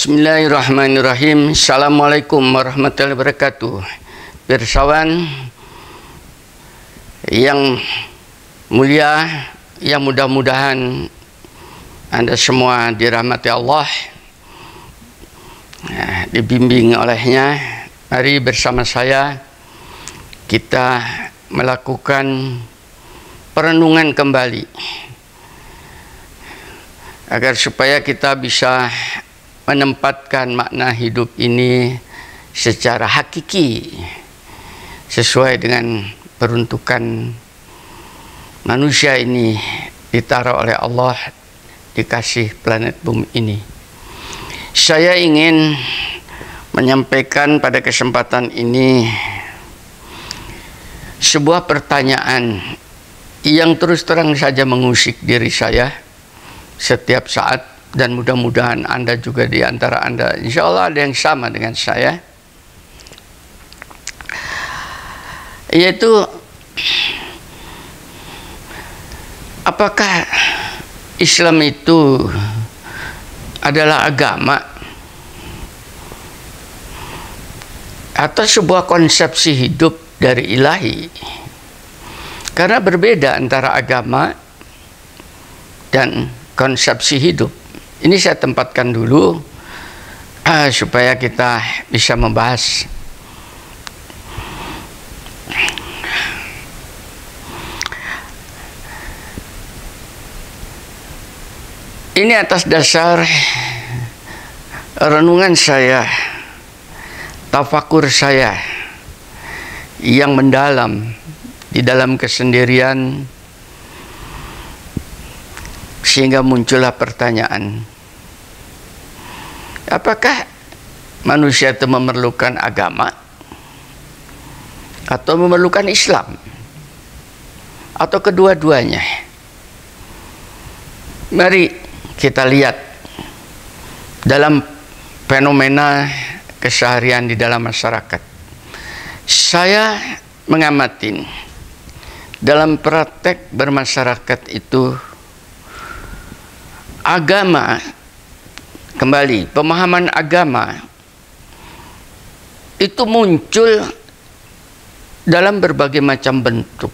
Bismillahirrahmanirrahim. Assalamualaikum warahmatullahi wabarakatuh. Pirsawan yang mulia, yang mudah-mudahan Anda semua dirahmati Allah, dibimbing olehnya. Mari bersama saya kita melakukan perenungan kembali agar supaya kita bisa menempatkan makna hidup ini secara hakiki sesuai dengan peruntukan manusia ini ditaruh oleh Allah dikasih planet bumi ini. Saya ingin menyampaikan pada kesempatan ini sebuah pertanyaan yang terus terang saja mengusik diri saya setiap saat, dan mudah-mudahan Anda juga di antara Anda insya Allah ada yang sama dengan saya, yaitu apakah Islam itu adalah agama atau sebuah konsepsi hidup dari ilahi? Karena berbeda antara agama dan konsepsi hidup. Ini saya tempatkan dulu supaya kita bisa membahas. Ini atas dasar renungan saya, tafakur saya yang mendalam di dalam kesendirian, sehingga muncullah pertanyaan, apakah manusia itu memerlukan agama atau memerlukan Islam atau kedua-duanya? Mari kita lihat dalam fenomena keseharian di dalam masyarakat. Saya mengamati dalam praktek bermasyarakat itu, agama, kembali, pemahaman agama itu muncul dalam berbagai macam bentuk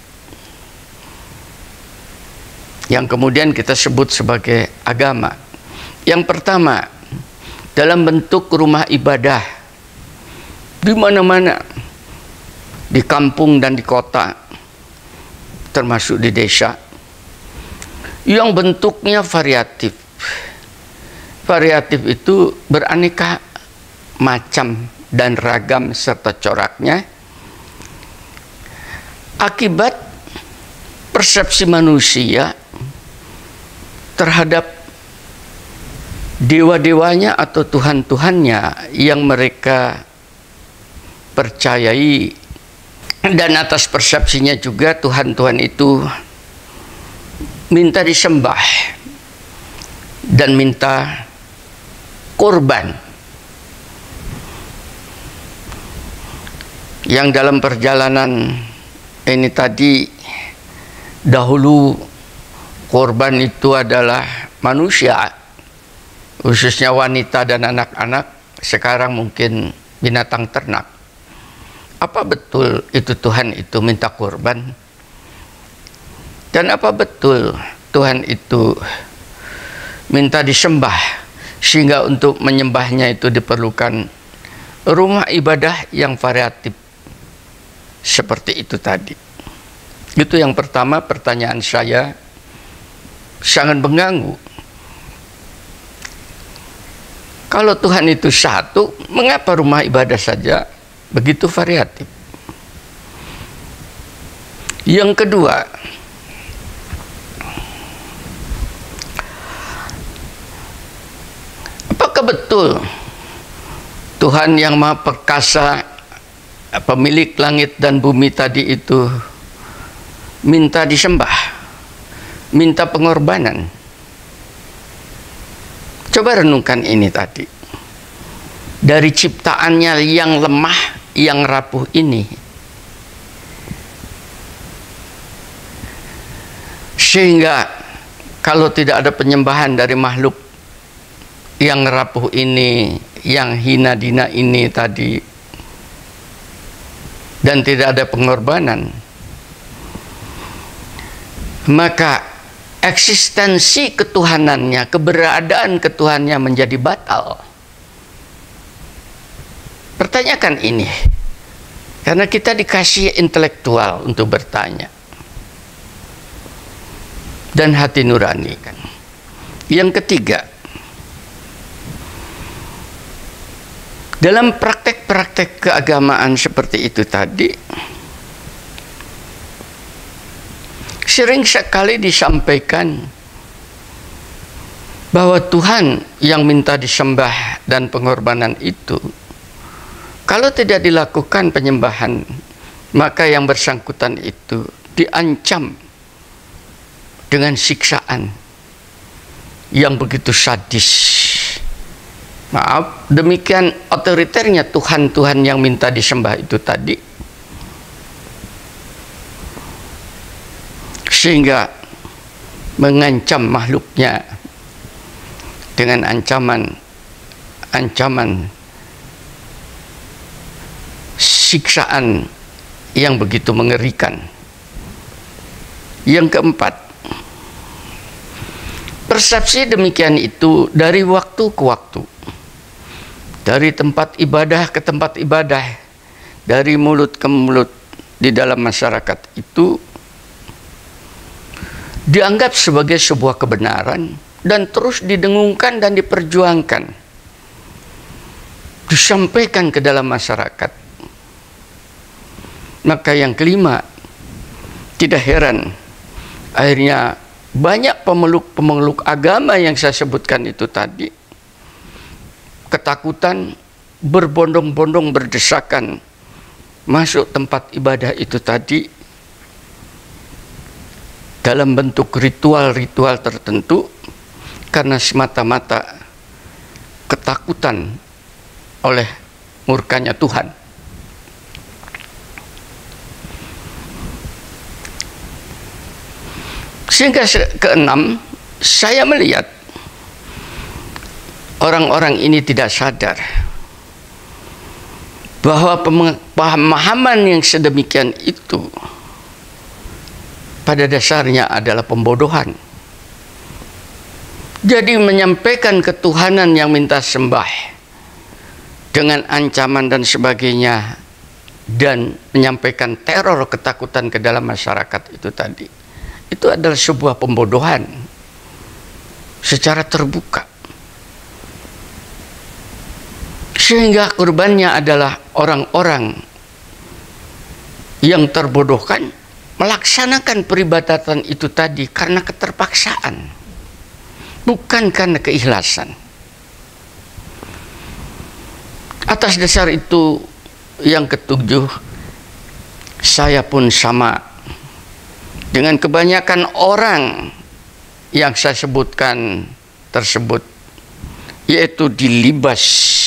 yang kemudian kita sebut sebagai agama. Yang pertama, dalam bentuk rumah ibadah di mana-mana, di kampung dan di kota, termasuk di desa, yang bentuknya variatif. Variatif itu beraneka macam dan ragam serta coraknya, akibat persepsi manusia terhadap dewa-dewanya atau Tuhan-Tuhannya yang mereka percayai, dan atas persepsinya juga Tuhan-Tuhan itu minta disembah dan minta korban. Yang dalam perjalanan ini tadi, dahulu korban itu adalah manusia, khususnya wanita dan anak-anak. Sekarang mungkin binatang ternak. Apa betul itu Tuhan itu minta korban? Dan apa betul Tuhan itu minta disembah, sehingga untuk menyembahnya itu diperlukan rumah ibadah yang variatif seperti itu tadi? Itu yang pertama, pertanyaan saya sangat mengganggu. Kalau Tuhan itu satu, mengapa rumah ibadah saja begitu variatif? Yang kedua, apakah betul Tuhan yang Maha Perkasa, pemilik langit dan bumi tadi itu minta disembah, minta pengorbanan? Coba renungkan ini tadi. Dari ciptaannya yang lemah, yang rapuh ini, sehingga kalau tidak ada penyembahan dari makhluk yang rapuh ini, yang hina dina ini tadi, dan tidak ada pengorbanan, maka eksistensi ketuhanannya, keberadaan ketuhanannya menjadi batal. Pertanyakan ini, karena kita dikasih intelektual untuk bertanya dan hati nurani kan. Yang ketiga, dalam praktek-praktek keagamaan seperti itu tadi, sering sekali disampaikan bahwa Tuhan yang minta disembah dan pengorbanan itu, kalau tidak dilakukan penyembahan, maka yang bersangkutan itu diancam dengan siksaan yang begitu sadis. Maaf, demikian otoriternya Tuhan-Tuhan yang minta disembah itu tadi, sehingga mengancam makhluknya dengan ancaman siksaan yang begitu mengerikan. Yang keempat, persepsi demikian itu dari waktu ke waktu, dari tempat ibadah ke tempat ibadah, dari mulut ke mulut di dalam masyarakat itu dianggap sebagai sebuah kebenaran dan terus didengungkan dan diperjuangkan, disampaikan ke dalam masyarakat. Maka yang kelima, tidak heran akhirnya banyak pemeluk-pemeluk agama yang saya sebutkan itu tadi ketakutan, berbondong-bondong berdesakan masuk tempat ibadah itu tadi dalam bentuk ritual-ritual tertentu karena semata-mata ketakutan oleh murkanya Tuhan. Sehingga keenam, saya melihat orang-orang ini tidak sadar bahwa pemahaman yang sedemikian itu pada dasarnya adalah pembodohan. Jadi menyampaikan ketuhanan yang minta sembah dengan ancaman dan sebagainya, dan menyampaikan teror ketakutan ke dalam masyarakat itu tadi, itu adalah sebuah pembodohan secara terbuka. Sehingga korbannya adalah orang-orang yang terbodohkan melaksanakan peribadatan itu tadi karena keterpaksaan, bukan karena keikhlasan. Atas dasar itu, yang ketujuh, saya pun sama dengan kebanyakan orang yang saya sebutkan tersebut, yaitu dilibas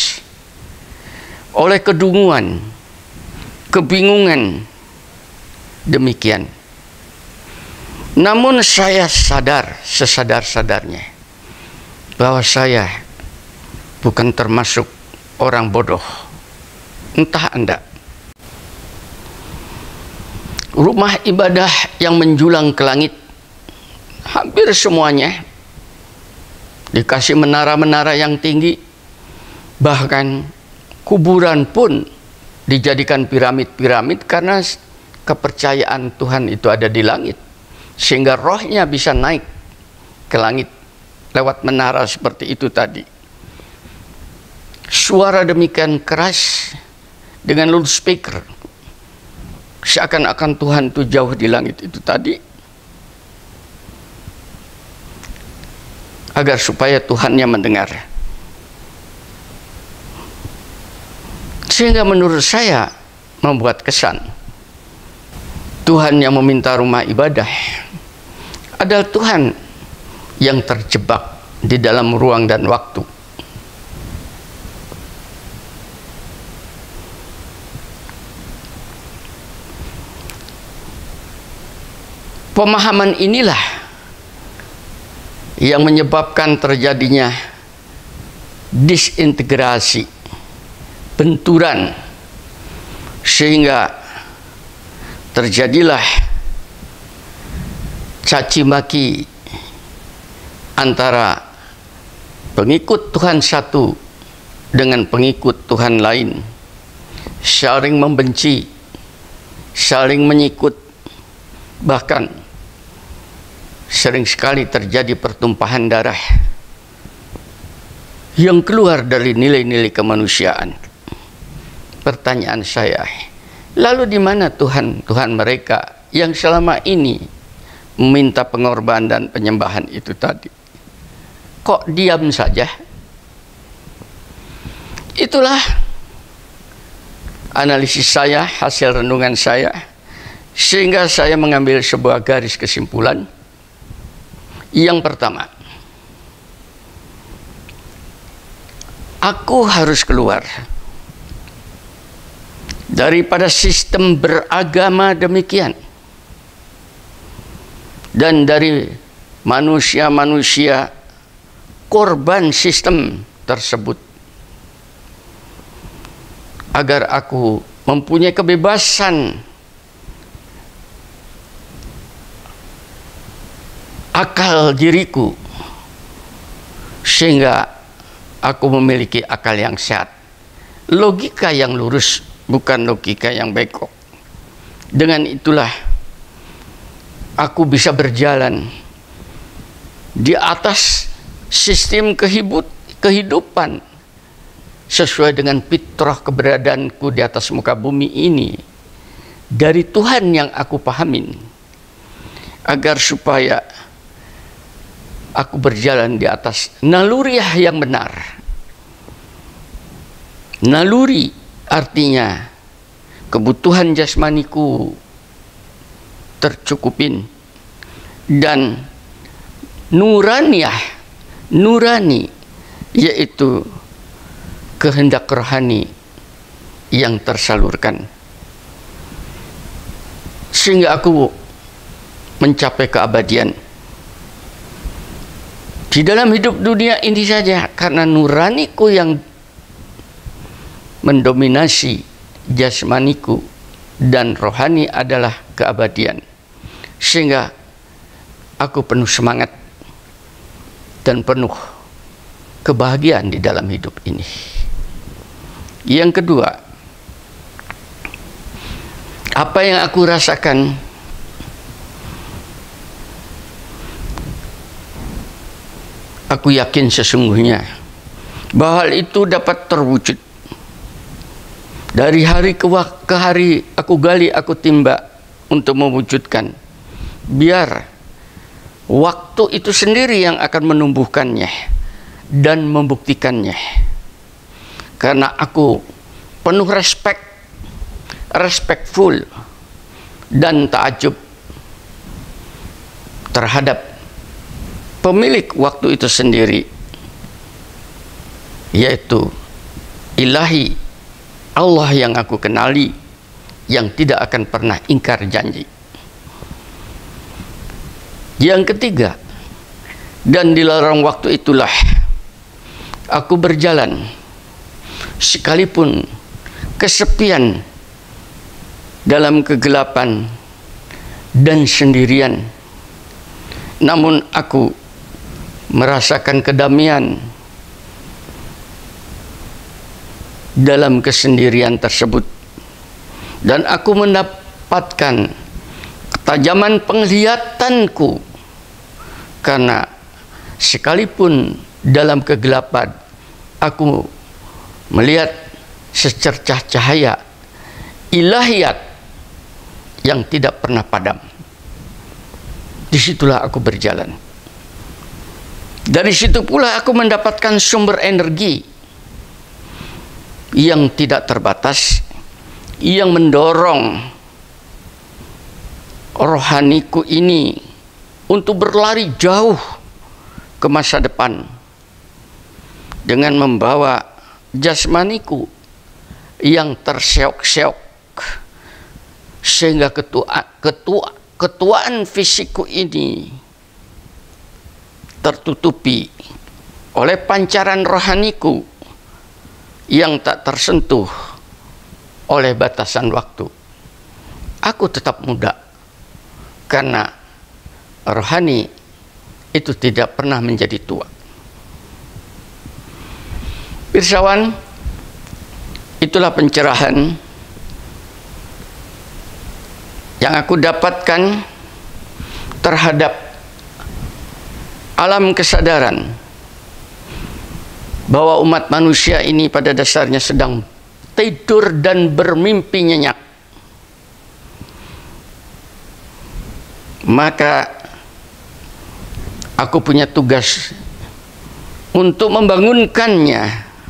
oleh kedunguan, kebingungan demikian. Namun saya sadar sesadar-sadarnya bahwa saya bukan termasuk orang bodoh. Entah Anda, rumah ibadah yang menjulang ke langit, hampir semuanya dikasih menara-menara yang tinggi, bahkan kuburan pun dijadikan piramid-piramid karena kepercayaan Tuhan itu ada di langit, sehingga rohnya bisa naik ke langit lewat menara seperti itu tadi. Suara demikian keras dengan loudspeaker, seakan-akan Tuhan itu jauh di langit itu tadi, agar supaya Tuhannya mendengar. Sehingga menurut saya membuat kesan Tuhan yang meminta rumah ibadah adalah Tuhan yang terjebak di dalam ruang dan waktu. Pemahaman inilah yang menyebabkan terjadinya disintegrasi, benturan, sehingga terjadilah caci maki antara pengikut Tuhan satu dengan pengikut Tuhan lain, saling membenci, saling menyikut, bahkan sering sekali terjadi pertumpahan darah yang keluar dari nilai-nilai kemanusiaan. Pertanyaan saya, lalu di mana Tuhan mereka yang selama ini meminta pengorbanan dan penyembahan itu tadi? Kok diam saja? Itulah analisis saya, hasil renungan saya, sehingga saya mengambil sebuah garis kesimpulan. Yang pertama, aku harus keluar daripada sistem beragama demikian, dan dari manusia-manusia korban sistem tersebut, agar aku mempunyai kebebasan akal diriku, sehingga aku memiliki akal yang sehat, logika yang lurus, bukan logika yang bengkok. Dengan itulah aku bisa berjalan di atas sistem kehidupan sesuai dengan fitrah keberadaanku di atas muka bumi ini dari Tuhan yang aku pahamin, agar supaya aku berjalan di atas naluriah yang benar. Naluri artinya kebutuhan jasmaniku tercukupin, dan nurani yaitu kehendak rohani yang tersalurkan, sehingga aku mencapai keabadian di dalam hidup dunia ini saja, karena nuraniku yang mendominasi jasmaniku, dan rohani adalah keabadian, sehingga aku penuh semangat dan penuh kebahagiaan di dalam hidup ini. Yang kedua, apa yang aku rasakan aku yakin sesungguhnya bahwa hal itu dapat terwujud. Dari hari ke hari aku gali, aku timba untuk mewujudkan. Biar waktu itu sendiri yang akan menumbuhkannya dan membuktikannya. Karena aku penuh respectful dan takjub terhadap pemilik waktu itu sendiri, yaitu Ilahi, Allah yang aku kenali, yang tidak akan pernah ingkar janji. Yang ketiga, dan di lorong waktu itulah aku berjalan, sekalipun kesepian, dalam kegelapan dan sendirian, namun aku merasakan kedamaian dalam kesendirian tersebut, dan aku mendapatkan ketajaman penglihatanku, karena sekalipun dalam kegelapan aku melihat secercah cahaya ilahiyat yang tidak pernah padam. Disitulah aku berjalan. Dari situ pula aku mendapatkan sumber energi yang tidak terbatas, yang mendorong rohaniku ini untuk berlari jauh ke masa depan, dengan membawa jasmaniku yang terseok-seok, sehingga ketuaan fisikku ini tertutupi oleh pancaran rohaniku yang tak tersentuh oleh batasan waktu. Aku tetap muda karena rohani itu tidak pernah menjadi tua. Pirsawan, itulah pencerahan yang aku dapatkan terhadap alam kesadaran bahwa umat manusia ini pada dasarnya sedang tidur dan bermimpi nyenyak. Maka aku punya tugas untuk membangunkannya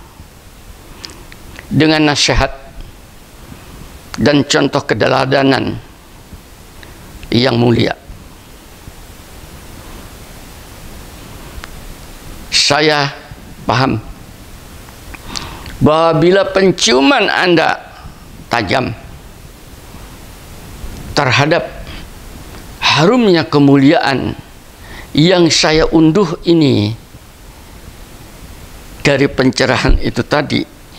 dengan nasihat dan contoh keteladanan yang mulia. Saya paham bahwa bila penciuman Anda tajam terhadap harumnya kemuliaan yang saya unduh ini dari pencerahan itu tadi,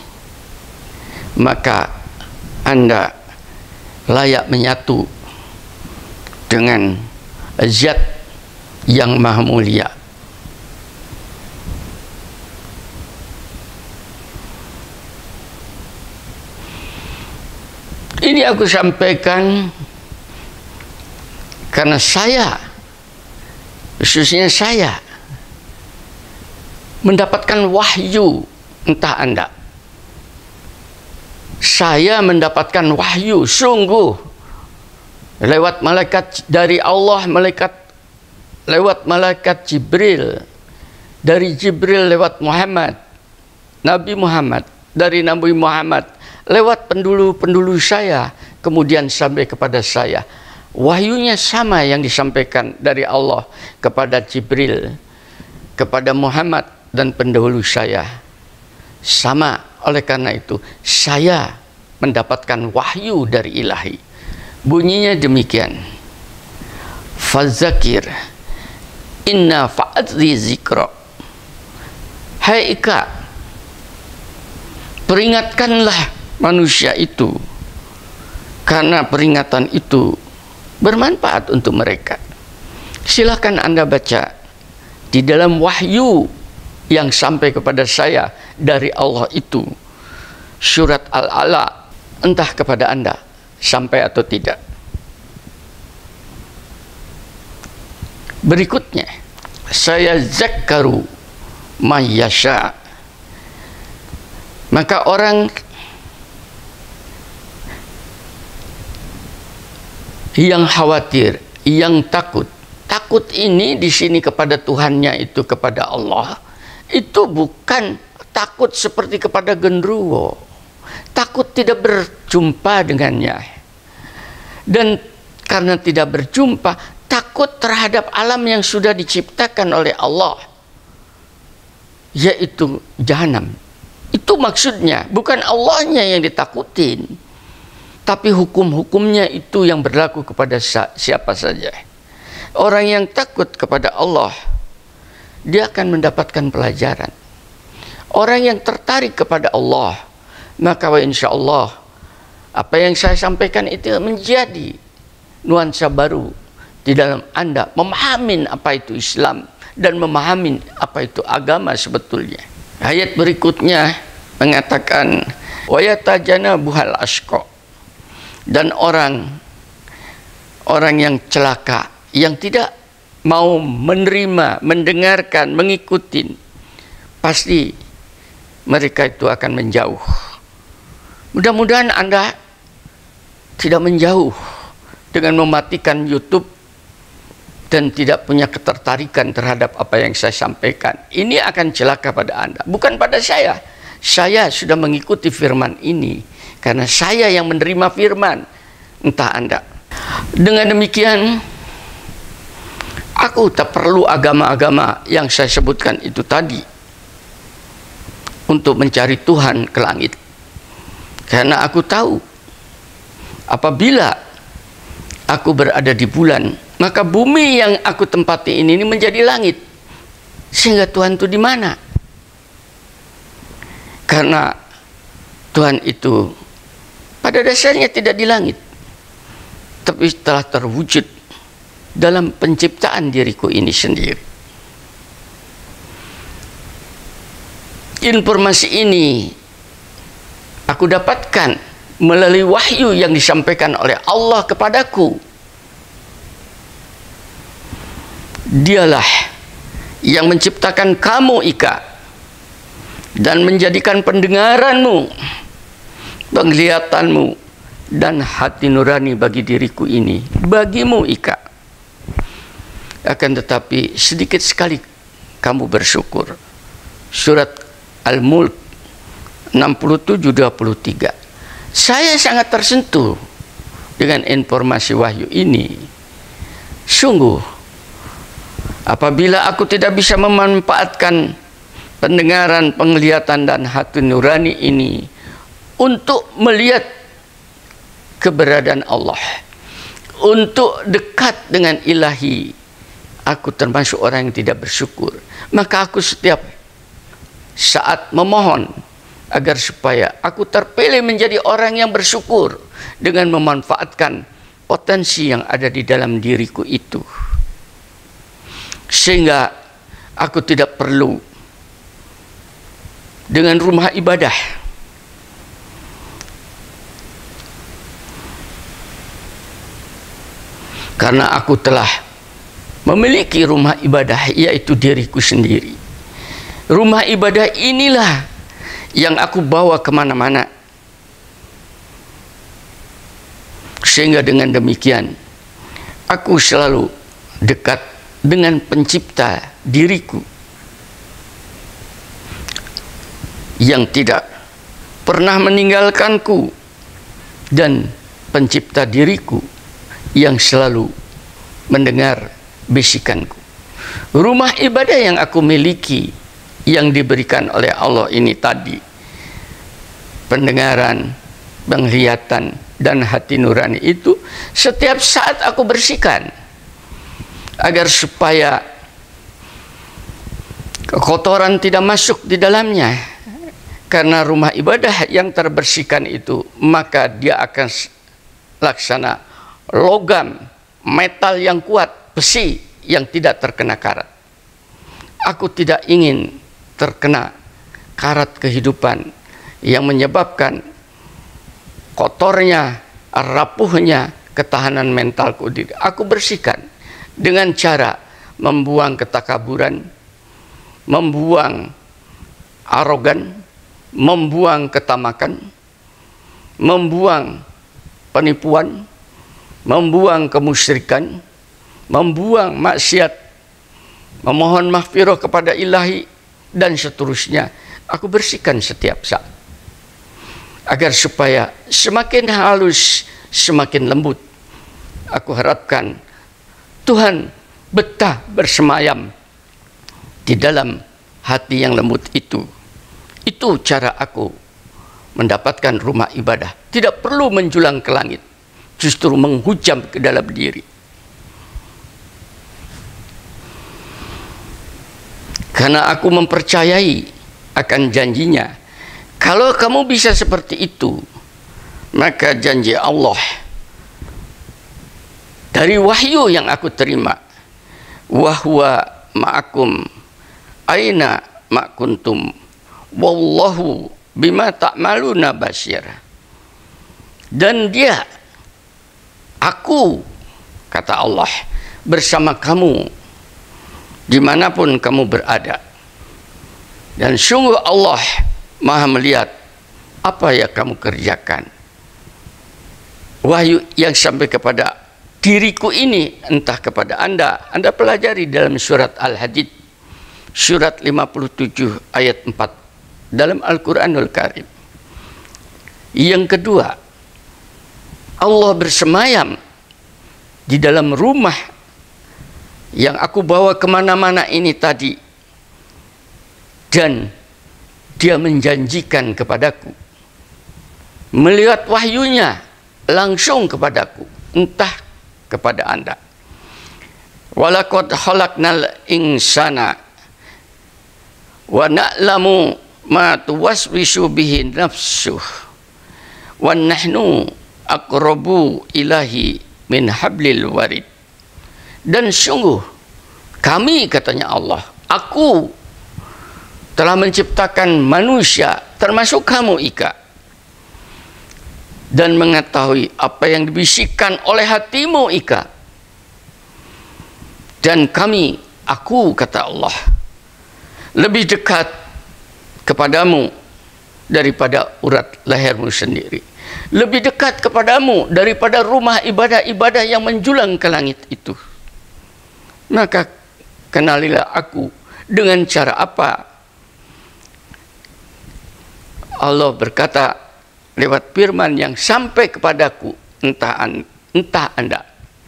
maka Anda layak menyatu dengan Zat yang maha mulia. Ini aku sampaikan karena saya, khususnya saya, mendapatkan wahyu, entah Anda. Saya mendapatkan wahyu sungguh lewat malaikat dari Allah, lewat malaikat Jibril, dari Jibril lewat Muhammad, Nabi Muhammad, dari Nabi Muhammad lewat pendulu-pendulu saya, kemudian sampai kepada saya. Wahyunya sama yang disampaikan dari Allah kepada Jibril, kepada Muhammad dan pendahulu saya. Sama, oleh karena itu saya mendapatkan wahyu dari ilahi. Bunyinya demikian. Fazakir inna fa'adzi zikra. Hai Ika, peringatkanlah manusia itu, karena peringatan itu bermanfaat untuk mereka. Silakan Anda baca di dalam wahyu yang sampai kepada saya dari Allah itu, surat Al-Ala, entah kepada Anda sampai atau tidak. Berikutnya, saya zakkaru mayyasha. Maka orang yang khawatir, yang takut ini di sini kepada Tuhannya, itu kepada Allah, itu bukan takut seperti kepada genderuwo, takut tidak berjumpa dengannya, dan karena tidak berjumpa, takut terhadap alam yang sudah diciptakan oleh Allah, yaitu jahanam. Itu maksudnya, bukan Allahnya yang ditakutin, tapi hukum-hukumnya itu yang berlaku kepada siapa saja. Orang yang takut kepada Allah, dia akan mendapatkan pelajaran. Orang yang tertarik kepada Allah, maka insya Allah apa yang saya sampaikan itu menjadi nuansa baru di dalam Anda memahami apa itu Islam dan memahami apa itu agama sebetulnya. Ayat berikutnya mengatakan wa yatajanabuhal asqa. Dan orang yang celaka, yang tidak mau menerima, mendengarkan, mengikuti, pasti mereka itu akan menjauh. Mudah-mudahan Anda tidak menjauh dengan mematikan YouTube dan tidak punya ketertarikan terhadap apa yang saya sampaikan. Ini akan celaka pada Anda, bukan pada saya. Saya sudah mengikuti firman ini karena saya yang menerima firman, entah Anda. Dengan demikian, aku tak perlu agama-agama yang saya sebutkan itu tadi untuk mencari Tuhan ke langit. Karena aku tahu apabila aku berada di bulan, maka bumi yang aku tempati ini menjadi langit. Sehingga Tuhan itu di mana? Karena Tuhan itu pada dasarnya tidak di langit, tapi telah terwujud dalam penciptaan diriku ini sendiri. Informasi ini aku dapatkan melalui wahyu yang disampaikan oleh Allah kepadaku. Dialah yang menciptakan kamu, Ika, dan menjadikan pendengaranmu, penglihatanmu, dan hati nurani bagi diriku ini, bagimu, Ika. Akan tetapi sedikit sekali kamu bersyukur. Surat Al-Mulk 67:23. Saya sangat tersentuh dengan informasi wahyu ini. Sungguh, apabila aku tidak bisa memanfaatkan pendengaran, penglihatan, dan hati nurani ini untuk melihat keberadaan Allah, untuk dekat dengan ilahi, aku termasuk orang yang tidak bersyukur. Maka aku setiap saat memohon agar supaya aku terpilih menjadi orang yang bersyukur dengan memanfaatkan potensi yang ada di dalam diriku itu, sehingga aku tidak perlu dengan rumah ibadah karena aku telah memiliki rumah ibadah, yaitu diriku sendiri. Rumah ibadah inilah yang aku bawa kemana-mana, sehingga dengan demikian aku selalu dekat dengan pencipta diriku yang tidak pernah meninggalkanku, dan pencipta diriku yang selalu mendengar bisikanku. Rumah ibadah yang aku miliki, yang diberikan oleh Allah ini tadi, pendengaran, penglihatan, dan hati nurani itu, setiap saat aku bersihkan agar supaya kotoran tidak masuk di dalamnya. Karena rumah ibadah yang terbersihkan itu, maka dia akan laksana logam, metal yang kuat, besi yang tidak terkena karat. Aku tidak ingin terkena karat kehidupan yang menyebabkan kotornya, rapuhnya ketahanan mentalku. Aku bersihkan dengan cara membuang ketakaburan, membuang arogan, membuang ketamakan, membuang penipuan, membuang kemusyrikan, membuang maksiat, memohon mahfirah kepada ilahi, dan seterusnya. Aku bersihkan setiap saat agar supaya semakin halus, semakin lembut. Aku harapkan Tuhan betah bersemayam di dalam hati yang lembut itu. Itu cara aku mendapatkan rumah ibadah. Tidak perlu menjulang ke langit, justru menghujam ke dalam diri. Karena aku mempercayai akan janjinya. Kalau kamu bisa seperti itu, maka janji Allah dari wahyu yang aku terima, wahwa ma'akum aina ma kuntum wallahu bima ta'maluna basir. Dan dia, aku, kata Allah, bersama kamu dimanapun kamu berada. Dan sungguh Allah Maha melihat apa yang kamu kerjakan. Wahyu yang sampai kepada diriku ini, entah kepada Anda pelajari dalam surat Al-Hadid, surat 57 ayat 4 dalam Al-Quranul Karim. Yang kedua, Allah bersemayam di dalam rumah yang aku bawa kemana-mana ini tadi, dan dia menjanjikan kepadaku melihat wahyunya langsung kepadaku, entah kepada Anda. Walaqad khalaqnal insana wa na'lamu ma tuwaswisu bihi nafsuh wa nahnu aqrabu ilahi min hablil warid. Dan sungguh kami, katanya Allah, aku telah menciptakan manusia termasuk kamu Ika, dan mengetahui apa yang dibisikkan oleh hatimu Ika. Dan kami, aku, kata Allah, lebih dekat kepadamu daripada urat lehermu sendiri, lebih dekat kepadamu daripada rumah ibadah-ibadah yang menjulang ke langit itu. Maka kenalilah aku dengan cara apa? Allah berkata lewat firman yang sampai kepadaku, entah Anda.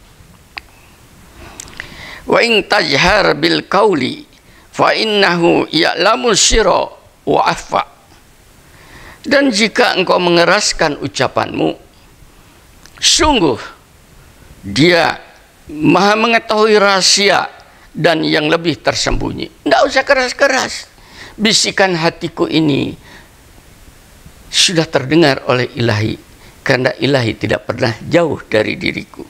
Wa in tajhar bil qauli fa innahu ya'lamu sirra wa akhfa. Dan jika engkau mengeraskan ucapanmu, sungguh dia Maha mengetahui rahasia dan yang lebih tersembunyi. Tidak usah keras-keras. Bisikan hatiku ini sudah terdengar oleh Ilahi, karena Ilahi tidak pernah jauh dari diriku.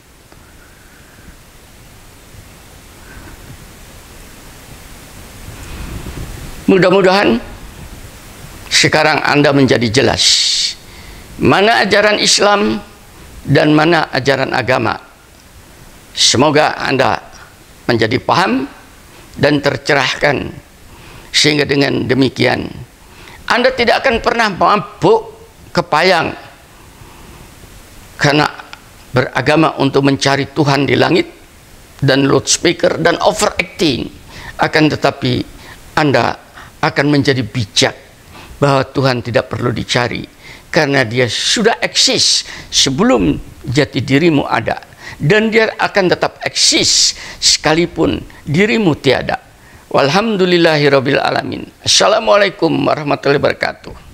Mudah-mudahan sekarang Anda menjadi jelas mana ajaran Islam dan mana ajaran agama. Semoga Anda menjadi paham dan tercerahkan, sehingga dengan demikian Anda tidak akan pernah mabuk kepayang karena beragama untuk mencari Tuhan di langit dan loudspeaker dan overacting. Akan tetapi Anda akan menjadi bijak bahwa Tuhan tidak perlu dicari, karena dia sudah eksis sebelum jati dirimu ada, dan dia akan tetap eksis sekalipun dirimu tiada. Walhamdulillahirabbil alamin. Assalamualaikum warahmatullahi wabarakatuh.